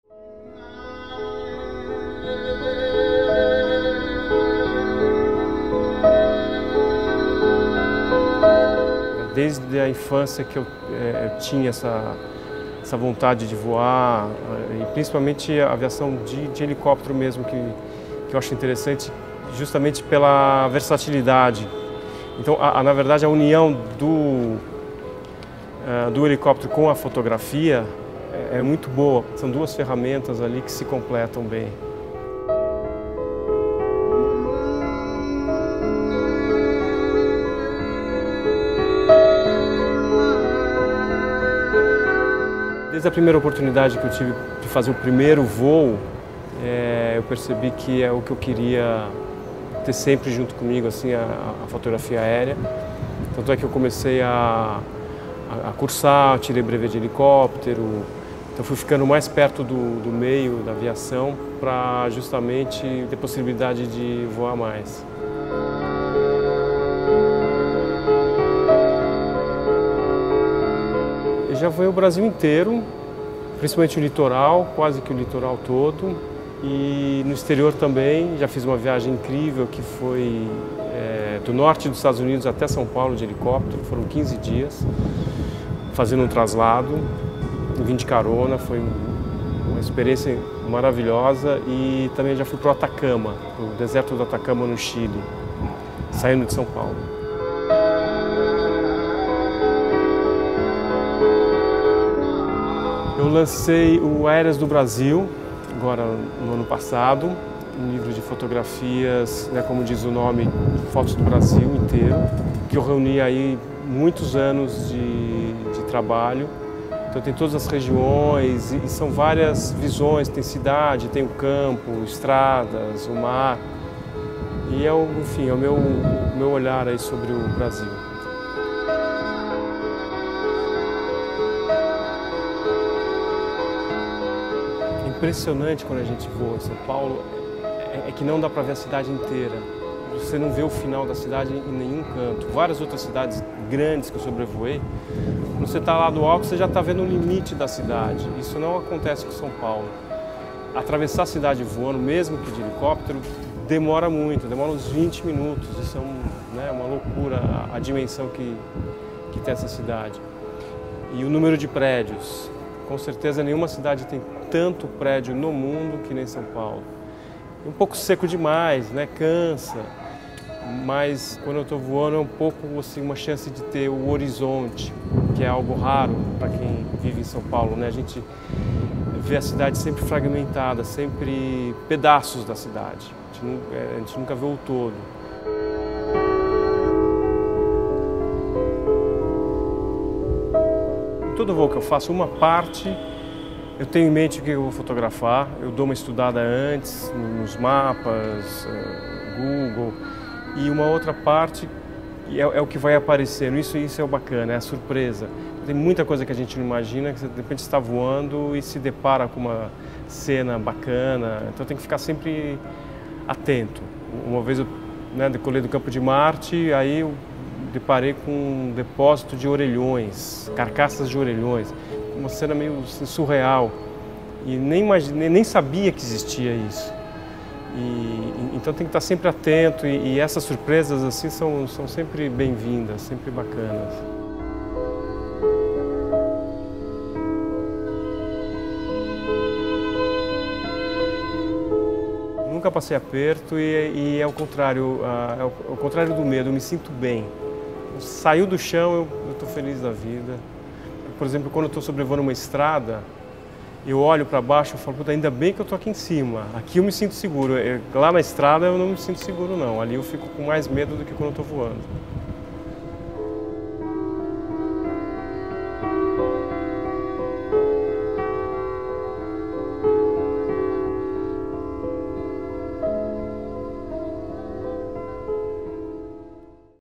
Desde a infância que eu tinha essa vontade de voar, e principalmente a aviação de helicóptero mesmo, que eu acho interessante justamente pela versatilidade. Então, na verdade, a união do helicóptero com a fotografia é muito boa. São duas ferramentas ali que se completam bem. Desde a primeira oportunidade que eu tive de fazer o primeiro voo, eu percebi que é o que eu queria ter sempre junto comigo, assim, a fotografia aérea. Tanto é que eu comecei a cursar, tirei brevet de helicóptero, então fui ficando mais perto do meio da aviação para justamente ter possibilidade de voar mais. Eu já voei o Brasil inteiro, principalmente o litoral, quase que o litoral todo, e no exterior também. Já fiz uma viagem incrível que foi do norte dos Estados Unidos até São Paulo de helicóptero, foram 15 dias, fazendo um traslado, vim de carona, foi uma experiência maravilhosa. E também já fui para o Atacama, o deserto do Atacama no Chile, saindo de São Paulo. Eu lancei o Aéreas do Brasil, agora no ano passado, um livro de fotografias, né, como diz o nome, fotos do Brasil inteiro, que eu reuni aí muitos anos de trabalho. Então tem todas as regiões e são várias visões, tem cidade, tem o campo, estradas, o mar. E enfim, é o meu olhar aí sobre o Brasil. Impressionante quando a gente voa em São Paulo é que não dá para ver a cidade inteira. Você não vê o final da cidade em nenhum canto. Várias outras cidades grandes que eu sobrevoei, quando você está lá do alto, você já está vendo o limite da cidade. Isso não acontece com São Paulo. Atravessar a cidade voando, mesmo que de helicóptero, demora muito, demora uns 20 minutos. Isso é uma loucura, a dimensão que tem essa cidade. E o número de prédios. Com certeza nenhuma cidade tem tanto prédio no mundo que nem São Paulo. É um pouco seco demais, né? Cansa, mas quando eu estou voando é um pouco assim, uma chance de ter o horizonte, que é algo raro para quem vive em São Paulo, né? A gente vê a cidade sempre fragmentada, sempre pedaços da cidade. A gente nunca vê o todo. Todo voo que eu faço, uma parte eu tenho em mente o que eu vou fotografar, eu dou uma estudada antes, nos mapas, Google, e uma outra parte é o que vai aparecendo. Isso é o bacana, é a surpresa. Tem muita coisa que a gente não imagina, que você de repente está voando e se depara com uma cena bacana, então tem que ficar sempre atento. Uma vez eu decolei do Campo de Marte, aí eu deparei com um depósito de orelhões, carcaças de orelhões, uma cena meio assim, surreal, e nem sabia que existia isso. Então tem que estar sempre atento, e essas surpresas assim são sempre bem-vindas, sempre bacanas. Nunca passei aperto e é o contrário, é o contrário do medo, eu me sinto bem. Saiu do chão, eu estou feliz da vida. Por exemplo, quando eu estou sobrevoando uma estrada, eu olho para baixo e falo, puta, ainda bem que eu estou aqui em cima. Aqui eu me sinto seguro. Lá na estrada eu não me sinto seguro, não. Ali eu fico com mais medo do que quando eu estou voando.